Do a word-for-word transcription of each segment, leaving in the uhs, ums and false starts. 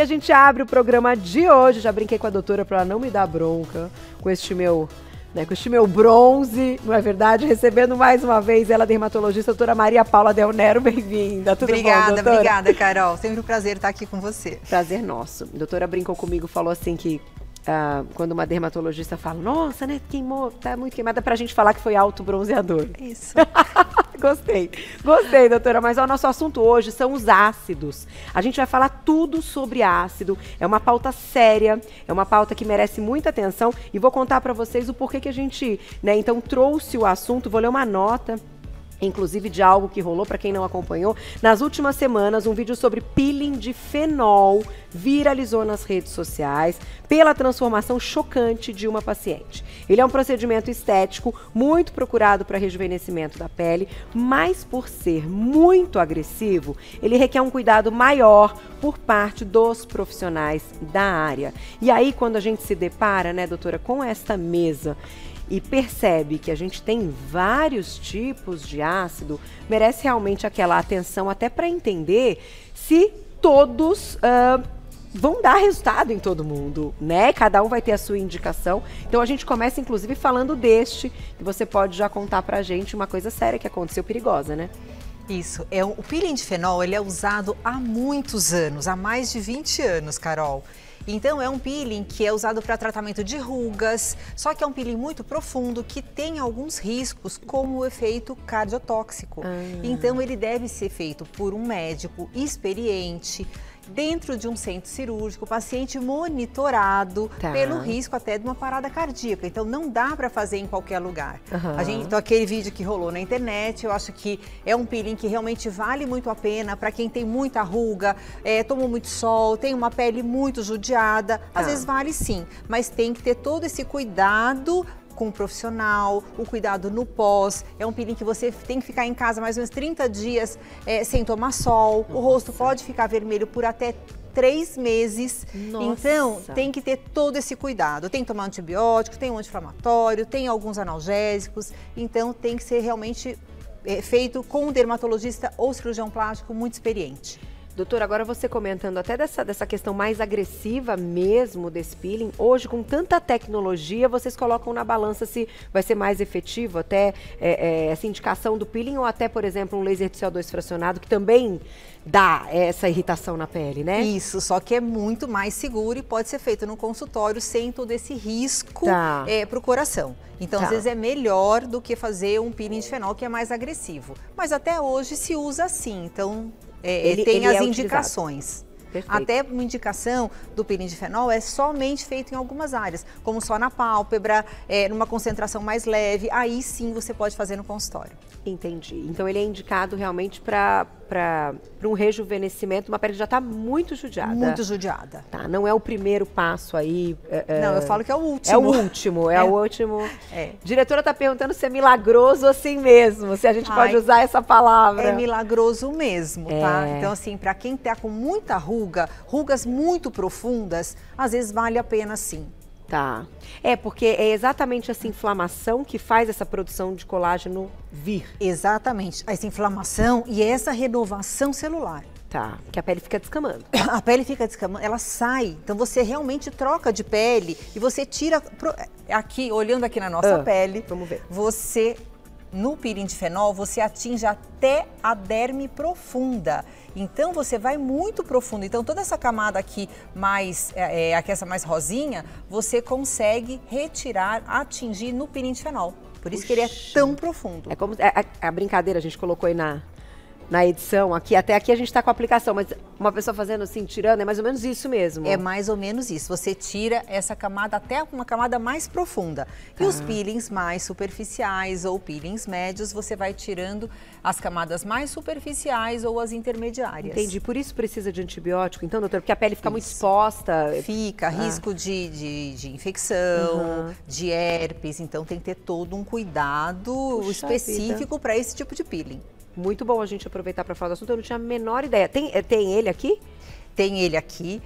a gente abre o programa de hoje. Já brinquei com a doutora para ela não me dar bronca com este meu... Né, com este meu bronze, não é verdade? Recebendo mais uma vez ela, dermatologista, doutora Maria Paula Del Nero, bem-vinda. Tudo obrigada, bom, doutora? Obrigada, Carol. Sempre um prazer estar aqui com você. Prazer nosso. A doutora brincou comigo, falou assim que uh, quando uma dermatologista fala, nossa, né, queimou, tá muito queimada, pra gente falar que foi autobronzeador. Isso. Gostei, gostei, doutora, mas ó, o nosso assunto hoje são os ácidos. A gente vai falar tudo sobre ácido, é uma pauta séria, é uma pauta que merece muita atenção e vou contar para vocês o porquê que a gente, né, então trouxe o assunto, vou ler uma nota, inclusive de algo que rolou, para quem não acompanhou. Nas últimas semanas, um vídeo sobre peeling de fenol viralizou nas redes sociais pela transformação chocante de uma paciente. Ele é um procedimento estético muito procurado para rejuvenescimento da pele, mas por ser muito agressivo, ele requer um cuidado maior por parte dos profissionais da área. E aí, quando a gente se depara, né, doutora, com esta mesa e percebe que a gente tem vários tipos de ácido, merece realmente aquela atenção até para entender se todos uh, vão dar resultado em todo mundo, né? Cada um vai ter a sua indicação. Então a gente começa inclusive falando deste, que você pode já contar pra gente uma coisa séria que aconteceu, perigosa, né? Isso, é, o peeling de fenol ele é usado há muitos anos, há mais de vinte anos, Carol. Então é um peeling que é usado para tratamento de rugas, só que é um peeling muito profundo que tem alguns riscos, como o efeito cardiotóxico. Ah. Então ele deve ser feito por um médico experiente, dentro de um centro cirúrgico, paciente monitorado, tá, pelo risco até de uma parada cardíaca. Então não dá para fazer em qualquer lugar. Uhum. A gente, então aquele vídeo que rolou na internet, eu acho que é um peeling que realmente vale muito a pena para quem tem muita ruga, é, tomou muito sol, tem uma pele muito judiada. Tá. Às vezes vale sim, mas tem que ter todo esse cuidado com o profissional, o cuidado no pós. É um peeling que você tem que ficar em casa mais ou menos trinta dias é, sem tomar sol. Nossa. O rosto pode ficar vermelho por até três meses. Nossa. Então, tem que ter todo esse cuidado. Tem que tomar antibiótico, tem um anti-inflamatório, tem alguns analgésicos. Então, tem que ser realmente é, feito com um dermatologista ou cirurgião plástico muito experiente. Doutora, agora você comentando até dessa, dessa questão mais agressiva mesmo desse peeling, hoje com tanta tecnologia, vocês colocam na balança se vai ser mais efetivo até é, é, essa indicação do peeling ou até, por exemplo, um laser de C O dois fracionado que também dá essa irritação na pele, né? Isso, só que é muito mais seguro e pode ser feito no consultório sem todo esse risco tá. é, para o coração. Então, tá. às vezes é melhor do que fazer um peeling de fenol que é mais agressivo. Mas até hoje se usa assim, então... É, ele, tem ele as é indicações. Perfeito. Até uma indicação do peeling de fenol é somente feito em algumas áreas, como só na pálpebra, é, numa concentração mais leve, aí sim você pode fazer no consultório. Entendi. Então ele é indicado realmente para para um rejuvenescimento, uma pele que já está muito judiada. Muito judiada. Tá, não é o primeiro passo aí. É, não, eu falo que é o último. É o último, é, é. o último. É. Diretora está perguntando se é milagroso assim mesmo, se a gente Ai, pode usar essa palavra. É milagroso mesmo, é. tá? Então assim, para quem tá com muita ruga, rugas muito profundas, às vezes vale a pena sim. Tá. É, porque é exatamente essa inflamação que faz essa produção de colágeno vir. Exatamente. Essa inflamação e essa renovação celular. Tá, que a pele fica descamando. A pele fica descamando, ela sai. Então você realmente troca de pele e você tira... Aqui, olhando aqui na nossa ah, pele, vamos ver. Você... No peeling de fenol, você atinge até a derme profunda. Então, você vai muito profundo. Então, toda essa camada aqui, mais, é, aqui essa mais rosinha, você consegue retirar, atingir no peeling de fenol. Por isso Puxa. que ele é tão profundo. É como a, a brincadeira, a gente colocou aí na... na edição aqui, até aqui a gente está com a aplicação, mas uma pessoa fazendo assim, tirando, é mais ou menos isso mesmo? É mais ou menos isso, você tira essa camada até uma camada mais profunda. E ah. os peelings mais superficiais ou peelings médios, você vai tirando as camadas mais superficiais ou as intermediárias. Entendi, por isso precisa de antibiótico, então, doutor, porque a pele fica isso. muito exposta. Fica, ah. risco de, de, de infecção, uhum. de herpes, então tem que ter todo um cuidado Puxa específico para esse tipo de peeling. Muito bom a gente aproveitar para falar do assunto, eu não tinha a menor ideia. Tem, tem ele aqui? Tem ele aqui.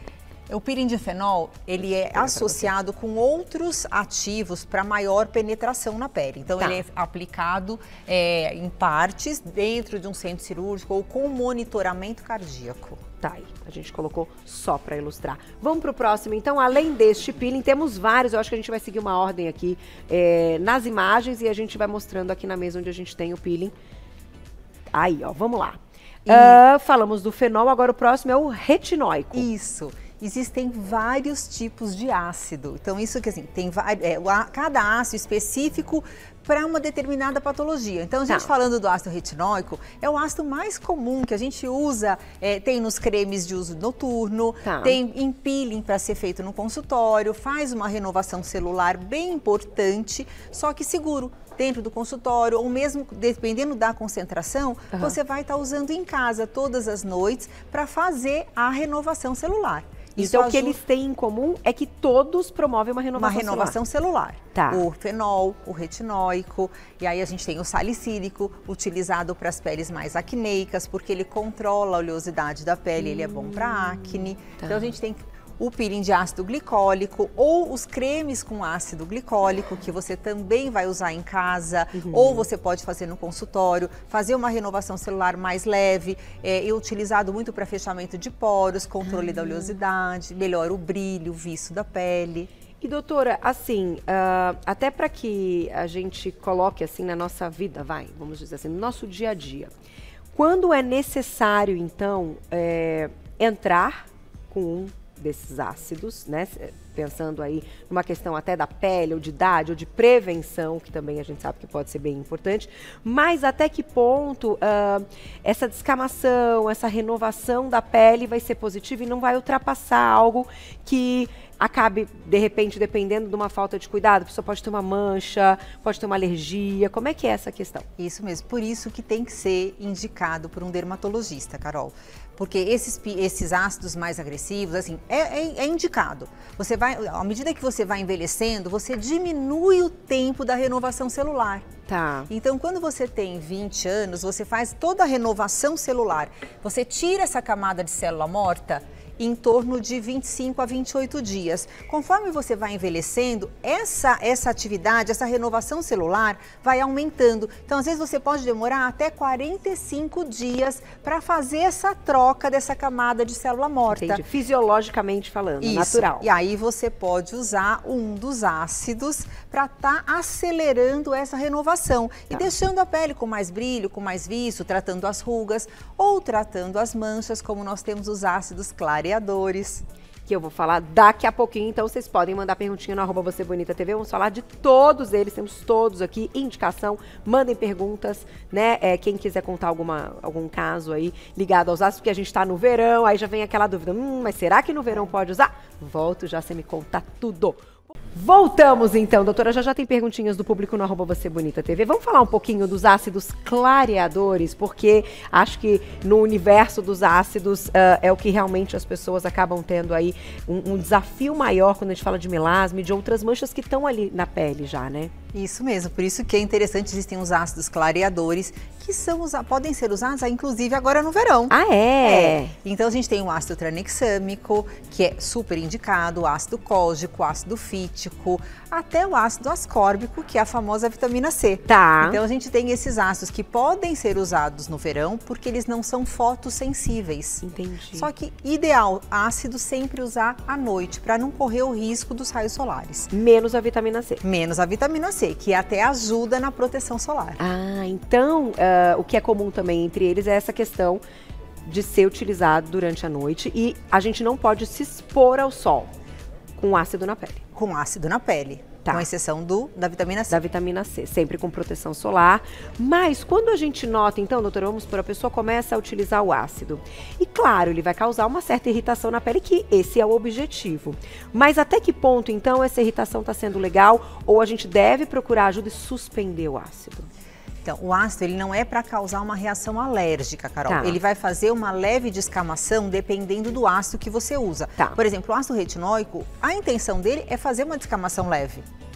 O pirindifenol, ele é associado com outros ativos para maior penetração na pele. Então, tá. ele é aplicado é, em partes dentro de um centro cirúrgico ou com monitoramento cardíaco. Tá aí, a gente colocou só para ilustrar. Vamos para o próximo, então, além deste peeling, temos vários, eu acho que a gente vai seguir uma ordem aqui é, nas imagens e a gente vai mostrando aqui na mesa onde a gente tem o peeling. Aí, ó, vamos lá. E... Uh, falamos do fenol, agora o próximo é o retinóico. Isso. Existem vários tipos de ácido. Então, isso que assim, tem é, cada ácido específico para uma determinada patologia. Então, a gente tá. falando do ácido retinóico, é o ácido mais comum que a gente usa, é, tem nos cremes de uso noturno, tá. tem em peeling para ser feito no consultório, faz uma renovação celular bem importante, só que seguro. Dentro do consultório, ou mesmo dependendo da concentração, uhum. você vai estar usando em casa todas as noites para fazer a renovação celular. Isso então, ajuda... o que eles têm em comum é que todos promovem uma renovação celular. Uma renovação celular. celular. Tá. O fenol, o retinóico, e aí a gente tem o salicílico, utilizado para as peles mais acneicas, porque ele controla a oleosidade da pele, hum, ele é bom para acne. Tá. Então, a gente tem o peeling de ácido glicólico ou os cremes com ácido glicólico, que você também vai usar em casa, uhum. ou você pode fazer no consultório, fazer uma renovação celular mais leve, é, e utilizado muito para fechamento de poros, controle uhum. da oleosidade, melhora o brilho, o viço da pele. E doutora, assim, uh, até para que a gente coloque assim na nossa vida, vai, vamos dizer assim, no nosso dia a dia, quando é necessário, então, é, entrar com um desses ácidos, né? Pensando aí numa questão até da pele, ou de idade, ou de prevenção, que também a gente sabe que pode ser bem importante, mas até que ponto uh, essa descamação, essa renovação da pele vai ser positiva e não vai ultrapassar algo que acabe, de repente, dependendo de uma falta de cuidado, a pessoa pode ter uma mancha, pode ter uma alergia, como é que é essa questão? Isso mesmo, por isso que tem que ser indicado por um dermatologista, Carol. Porque esses, esses ácidos mais agressivos, assim, é, é, é indicado. Você vai, à medida que você vai envelhecendo, você diminui o tempo da renovação celular. Tá. Então, quando você tem vinte anos, você faz toda a renovação celular. Você tira essa camada de célula morta em torno de vinte e cinco a vinte e oito dias. Conforme você vai envelhecendo, essa, essa atividade, essa renovação celular vai aumentando. Então, às vezes, você pode demorar até quarenta e cinco dias para fazer essa troca dessa camada de célula morta. Entendi. Fisiologicamente falando, Isso. natural. E aí você pode usar um dos ácidos para estar tá acelerando essa renovação. Tá. E deixando a pele com mais brilho, com mais viço, tratando as rugas ou tratando as manchas, como nós temos os ácidos clareadores. Que eu vou falar daqui a pouquinho, então vocês podem mandar perguntinha no arroba Você Bonita T V, vamos falar de todos eles, temos todos aqui, indicação, mandem perguntas, né, é, quem quiser contar alguma, algum caso aí ligado aos ácidos, porque a gente tá no verão, aí já vem aquela dúvida, hum, mas será que no verão pode usar? Volto já, você me conta tudo. Voltamos então, doutora, já já tem perguntinhas do público no arroba Você Bonita T V. Vamos falar um pouquinho dos ácidos clareadores, porque acho que no universo dos ácidos uh, é o que realmente as pessoas acabam tendo aí um, um desafio maior quando a gente fala de melasma e de outras manchas que estão ali na pele já, né? Isso mesmo, por isso que é interessante, existem os ácidos clareadores que são, podem ser usados, inclusive, agora no verão. Ah, é? é? Então, a gente tem o ácido tranexâmico, que é super indicado, o ácido cógico, o ácido fítico, até o ácido ascórbico, que é a famosa vitamina C. Tá. Então, a gente tem esses ácidos que podem ser usados no verão, porque eles não são fotossensíveis. Entendi. Só que, ideal, ácido sempre usar à noite, para não correr o risco dos raios solares. Menos a vitamina C. Menos a vitamina C, que até ajuda na proteção solar. Ah, então, uh, o que é comum também entre eles é essa questão de ser utilizado durante a noite e a gente não pode se expor ao sol com ácido na pele. Com ácido na pele. Tá. Com exceção do, da vitamina C. Da vitamina C, sempre com proteção solar. Mas quando a gente nota, então, doutora, vamos supor, a pessoa começa a utilizar o ácido. E claro, ele vai causar uma certa irritação na pele, que esse é o objetivo. Mas até que ponto, então, essa irritação está sendo legal? Ou a gente deve procurar ajuda e suspender o ácido? Então, o ácido ele não é para causar uma reação alérgica, Carol. Tá. Ele vai fazer uma leve descamação dependendo do ácido que você usa. Tá. Por exemplo, o ácido retinóico, a intenção dele é fazer uma descamação leve.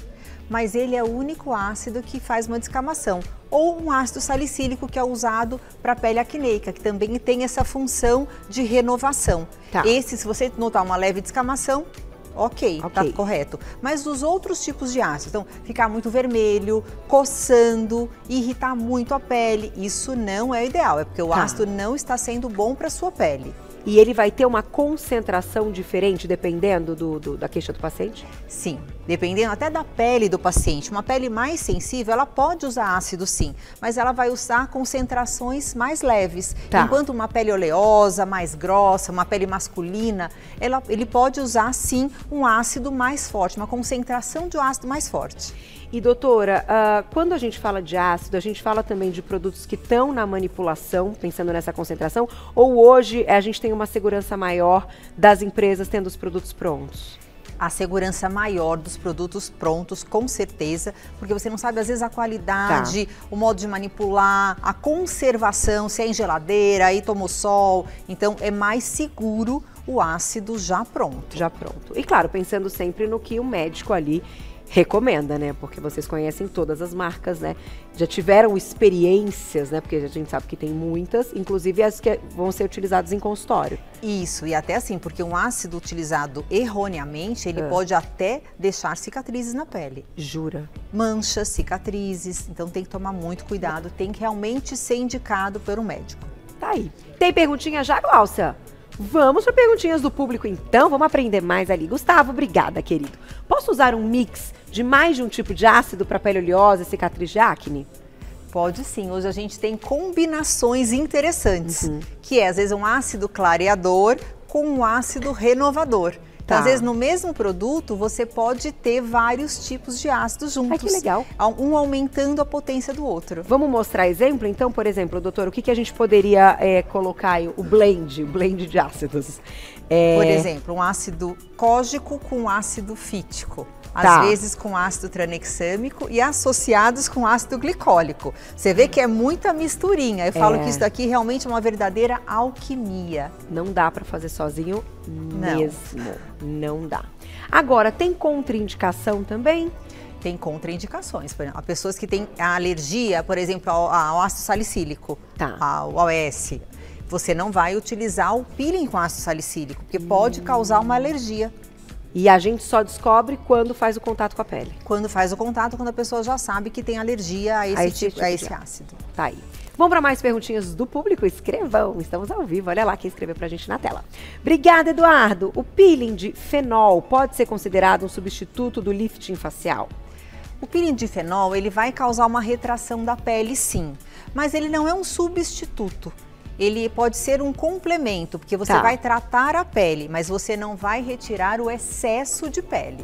mas ele é o único ácido que faz uma descamação. Ou um ácido salicílico que é usado para pele acneica, que também tem essa função de renovação. Tá. Esse, se você notar uma leve descamação, ok, Ok. tá correto. Mas os outros tipos de ácido, então, ficar muito vermelho, coçando, irritar muito a pele, isso não é ideal, é porque o Tá. ácido não está sendo bom para sua pele. E ele vai ter uma concentração diferente dependendo do, do- da queixa do paciente? Sim, dependendo até da pele do paciente. Uma pele mais sensível, ela pode usar ácido sim, mas ela vai usar concentrações mais leves. Tá. Enquanto uma pele oleosa, mais grossa, uma pele masculina, ela, ele pode usar sim um ácido mais forte, uma concentração de um ácido mais forte. E doutora, ah, quando a gente fala de ácido, a gente fala também de produtos que estão na manipulação, pensando nessa concentração, ou hoje a gente tem uma segurança maior das empresas tendo os produtos prontos? A segurança maior dos produtos prontos, com certeza, porque você não sabe às vezes a qualidade, Tá. o modo de manipular, a conservação, se é em geladeira, aí tomou sol, então é mais seguro o ácido já pronto. Já pronto. E claro, pensando sempre no que o médico ali recomenda, né? Porque vocês conhecem todas as marcas, né? Já tiveram experiências, né? Porque a gente sabe que tem muitas, inclusive as que vão ser utilizadas em consultório. Isso, e até assim, porque um ácido utilizado erroneamente, ele Ah. pode até deixar cicatrizes na pele. Jura? Manchas, cicatrizes, então tem que tomar muito cuidado, tem que realmente ser indicado por um médico. Tá aí. Tem perguntinha já, Glaucia? Vamos para perguntinhas do público então, vamos aprender mais ali. Gustavo, obrigada, querido. Posso usar um mix de mais de um tipo de ácido para pele oleosa e cicatriz de acne? Pode sim, hoje a gente tem combinações interessantes, Uhum. que é às vezes um ácido clareador com um ácido renovador. Então, Tá. às vezes, no mesmo produto, você pode ter vários tipos de ácidos juntos. Ai, que legal. Um aumentando a potência do outro. Vamos mostrar exemplo? Então, por exemplo, doutor, o que, que a gente poderia é, colocar aí? O blend, o blend de ácidos. É, Por exemplo, um ácido cógico com ácido fítico. Às Tá. vezes com ácido tranexâmico e associados com ácido glicólico. Você vê que é muita misturinha. Eu falo É. que isso daqui realmente é uma verdadeira alquimia. Não dá para fazer sozinho Não. mesmo. Não dá. Agora, tem contraindicação também? Tem contraindicações. Por exemplo, há pessoas que têm a alergia, por exemplo, ao, ao ácido salicílico, Tá. ao O S. Você não vai utilizar o peeling com ácido salicílico, porque pode causar uma alergia. E a gente só descobre quando faz o contato com a pele. Quando faz o contato, quando a pessoa já sabe que tem alergia a esse, A esse tipo, tipo a de esse ácido. ácido. Tá aí. Vamos para mais perguntinhas do público? Escrevam, estamos ao vivo. Olha lá quem escreveu pra gente na tela. Obrigada, Eduardo. O peeling de fenol pode ser considerado um substituto do lifting facial? O peeling de fenol, ele vai causar uma retração da pele, sim. Mas ele não é um substituto. Ele pode ser um complemento, porque você Tá. vai tratar a pele, mas você não vai retirar o excesso de pele.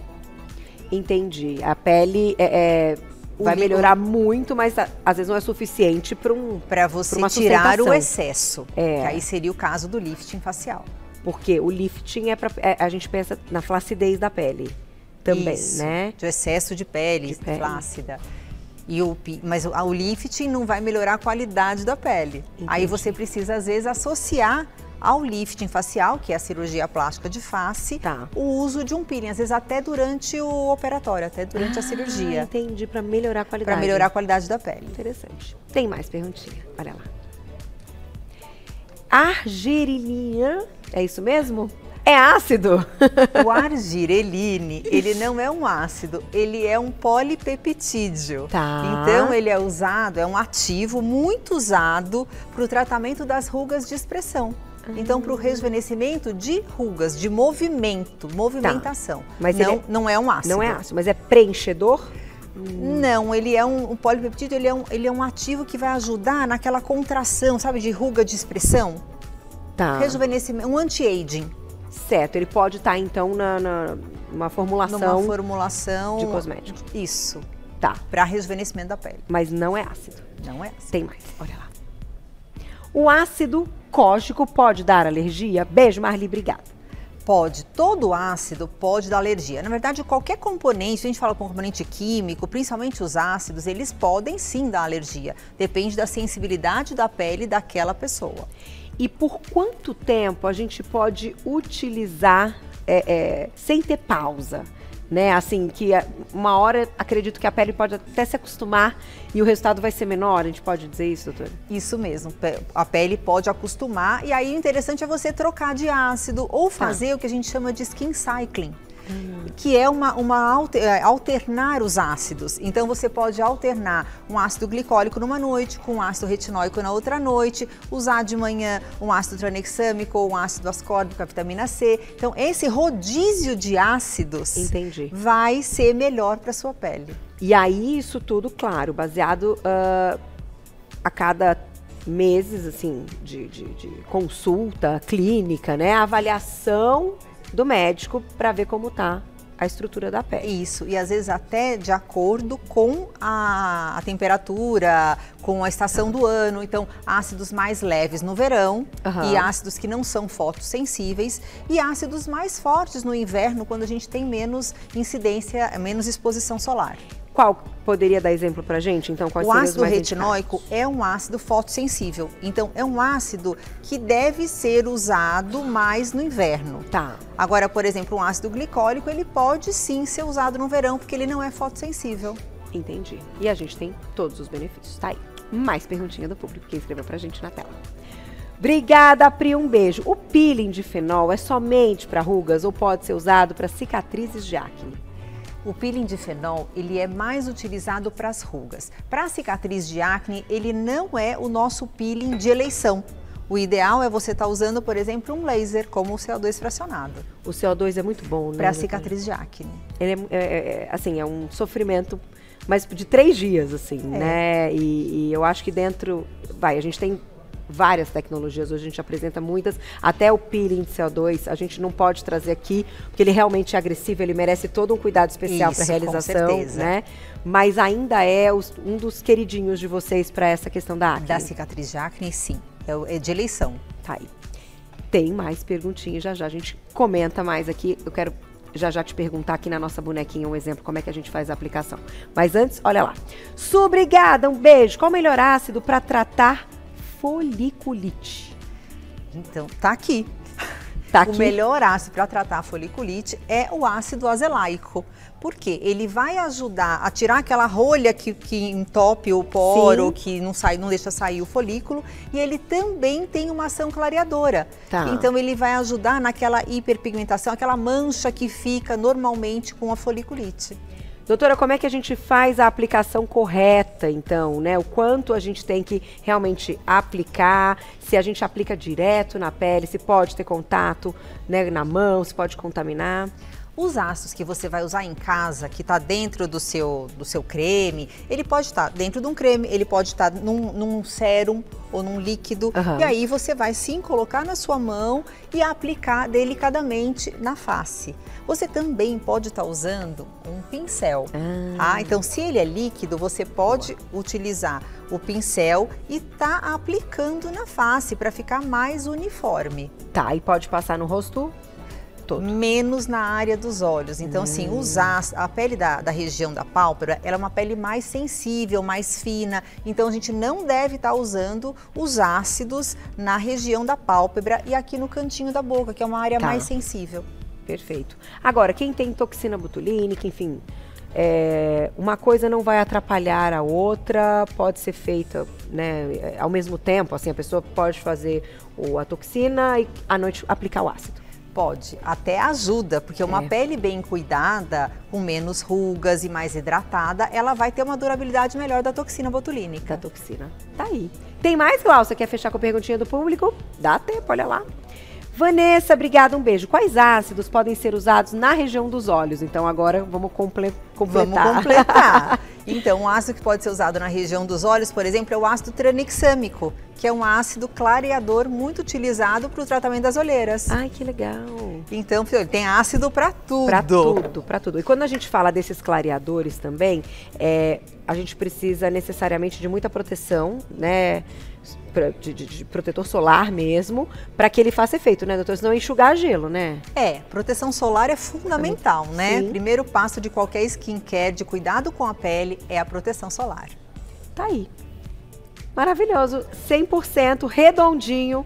Entendi. A pele é, é, O vai li- melhorar muito, mas a- às vezes não é suficiente para um... Para você Pra uma tirar o sustentação. excesso. É. Que aí seria o caso do lifting facial. Porque o lifting é para... a gente pensa na flacidez da pele também, Isso, né? de excesso de pele, De pele. flácida. E o, pi- mas o, o lifting não vai melhorar a qualidade da pele. Aí Entendi. você precisa, às vezes, associar ao lifting facial, que é a cirurgia plástica de face, Tá. o uso de um peeling, às vezes até durante o operatório, até durante a Ah, cirurgia, entendi, para melhorar a qualidade. para melhorar a qualidade da pele. Interessante. Tem mais perguntinha, olha lá. Argirilinha, é isso mesmo? É ácido? O argireline, ele não é um ácido, ele é um polipeptídeo. Tá. Então, ele é usado, é um ativo muito usado para o tratamento das rugas de expressão. Então, para o rejuvenescimento de rugas, de movimento, movimentação. Mas não, ele é- não é um ácido. Não é ácido, mas é preenchedor? Não, ele é um, um polipeptídeo, ele é um, ele é um ativo que vai ajudar naquela contração, sabe, de ruga de expressão. Tá. Rejuvenescimento, um anti-aging. Certo, ele pode estar então na, na numa formulação Numa formulação de cosmético. Isso, Tá, para rejuvenescimento da pele. mas não é ácido. Não é ácido. Tem mais, olha lá. O ácido cógico pode dar alergia? Beijo, Marli, obrigada. Pode, todo ácido pode dar alergia. Na verdade, qualquer componente, se a gente fala componente químico, principalmente os ácidos, eles podem sim dar alergia. Depende da sensibilidade da pele daquela pessoa. E por quanto tempo a gente pode utilizar é, é, sem ter pausa? né? Assim, que uma hora acredito que a pele pode até se acostumar e o resultado vai ser menor. A gente pode dizer isso, doutora? Isso mesmo. A pele pode acostumar e aí o interessante é você trocar de ácido ou fazer tá. o que a gente chama de skin cycling. Hum. Que é uma, uma alter, alternar os ácidos. Então você pode alternar um ácido glicólico numa noite com um ácido retinóico na outra noite, usar de manhã um ácido tranexâmico ou um ácido ascórbico, a vitamina C. Então esse rodízio de ácidos Entendi. vai ser melhor para sua pele. E aí isso tudo, claro, baseado uh, a cada meses assim de, de, de consulta clínica, né? A avaliação do médico para ver como tá a estrutura da pele. Isso, e às vezes até de acordo com a, a temperatura, com a estação do ano. Então, ácidos mais leves no verão uhum. e ácidos que não são fotossensíveis e ácidos mais fortes no inverno, quando a gente tem menos incidência, menos exposição solar. Qual poderia dar exemplo pra gente? Então, quais o seriam ácido os mais retinóico indicados? É um ácido fotossensível. Então, é um ácido que deve ser usado mais no inverno. Tá. Agora, por exemplo, um ácido glicólico, ele pode sim ser usado no verão, porque ele não é fotossensível. Entendi. E a gente tem todos os benefícios. Tá aí. Mais perguntinha do público que escreveu pra gente na tela. Obrigada, Pri. Um beijo. O peeling de fenol é somente para rugas ou pode ser usado para cicatrizes de acne? O peeling de fenol, ele é mais utilizado para as rugas. Para a cicatriz de acne, ele não é o nosso peeling de eleição. O ideal é você estar tá usando, por exemplo, um laser, como o C O dois fracionado. O C O dois é muito bom, né? Para a cicatriz de acne. Ele é, é, é, assim, é um sofrimento, mas de três dias, assim, é. né? E, e eu acho que dentro, vai, a gente tem várias tecnologias, hoje a gente apresenta muitas, até o peeling de C O dois a gente não pode trazer aqui, porque ele realmente é agressivo, ele merece todo um cuidado especial para a realização, né? Mas ainda é os, um dos queridinhos de vocês para essa questão da acne. Da cicatriz de acne, sim, é de eleição. Tá aí. Tem mais perguntinhas, já já a gente comenta mais aqui, eu quero já já te perguntar aqui na nossa bonequinha um exemplo, como é que a gente faz a aplicação. Mas antes, olha lá. Su, obrigada, um beijo. Qual o melhor ácido para tratar foliculite? Então, tá aqui. Tá aqui. O melhor ácido para tratar a foliculite é o ácido azelaico. Por quê? Ele vai ajudar a tirar aquela rolha que, que entope o poro, Sim. que não, sai, não deixa sair o folículo. E ele também tem uma ação clareadora. Tá. Então, ele vai ajudar naquela hiperpigmentação, aquela mancha que fica normalmente com a foliculite. Doutora, como é que a gente faz a aplicação correta, então, né? O quanto a gente tem que realmente aplicar, se a gente aplica direto na pele, se pode ter contato, né, na mão, se pode contaminar. Os ácidos que você vai usar em casa, que está dentro do seu, do seu creme, ele pode estar tá dentro de um creme, ele pode estar tá num, num sérum ou num líquido. Uhum. E aí você vai sim colocar na sua mão e aplicar delicadamente na face. Você também pode estar tá usando um pincel. Ah. Ah, então, se ele é líquido, você pode Boa. utilizar o pincel e tá aplicando na face para ficar mais uniforme. Tá, e pode passar no rosto? Todo. Menos na área dos olhos. Então, hum. assim, usar a pele da, da região da pálpebra, ela é uma pele mais sensível, mais fina. Então, a gente não deve estar usando os ácidos na região da pálpebra e aqui no cantinho da boca, que é uma área tá. mais sensível. Perfeito. Agora, quem tem toxina botulínica, enfim, é, uma coisa não vai atrapalhar a outra, pode ser feita, né, ao mesmo tempo, assim, a pessoa pode fazer o, a toxina e à noite aplicar o ácido. Pode, até ajuda, porque uma é. pele bem cuidada, com menos rugas e mais hidratada, ela vai ter uma durabilidade melhor da toxina botulínica. Da toxina. Tá aí. Tem mais, Glaucia? Quer fechar com a perguntinha do público? Dá tempo, olha lá. Vanessa, obrigada, um beijo. Quais ácidos podem ser usados na região dos olhos? Então agora vamos comple completar. Vamos completar. Então, um ácido que pode ser usado na região dos olhos, por exemplo, é o ácido tranexâmico, que é um ácido clareador muito utilizado para o tratamento das olheiras. Ai, que legal. Então, ele tem ácido para tudo. Para tudo, para tudo. E quando a gente fala desses clareadores também, é, a gente precisa necessariamente de muita proteção, né? De, de, de protetor solar mesmo, para que ele faça efeito, né, doutor? Senão enxugar gelo, né? É, proteção solar é fundamental, Sim. né? Primeiro passo de qualquer skincare, de cuidado com a pele, é a proteção solar. Tá aí. Maravilhoso, cem por cento, redondinho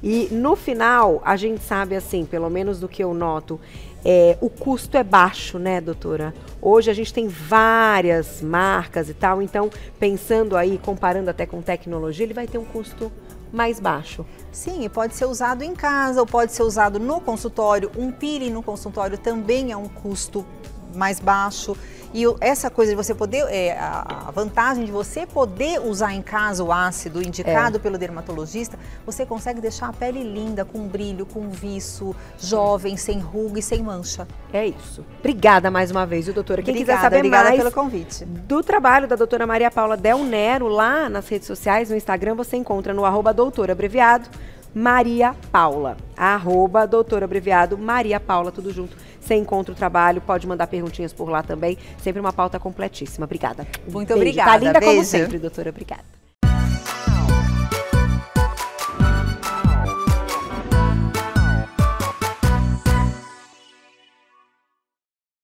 E no final, a gente sabe assim, pelo menos do que eu noto, é, o custo é baixo, né, doutora? Hoje a gente tem várias marcas e tal, então pensando aí, comparando até com tecnologia, ele vai ter um custo mais baixo. Sim, e pode ser usado em casa ou pode ser usado no consultório. Um peeling no consultório também é um custo mais baixo. E essa coisa de você poder, é, a vantagem de você poder usar em casa o ácido indicado é. pelo dermatologista, você consegue deixar a pele linda, com brilho, com viço, jovem, sem ruga e sem mancha. É isso. Obrigada mais uma vez, viu, doutora? Quem obrigada, quiser saber obrigada mais pelo convite. do trabalho da doutora Maria Paula Del Nero lá nas redes sociais, no Instagram, você encontra no arroba doutora abreviado Maria Paula. Arroba doutora abreviado Maria Paula, tudo junto. Você encontra o trabalho, pode mandar perguntinhas por lá também. Sempre uma pauta completíssima. Obrigada. Muito Beijo. obrigada. Tá linda Beijo. como sempre, doutora. Obrigada.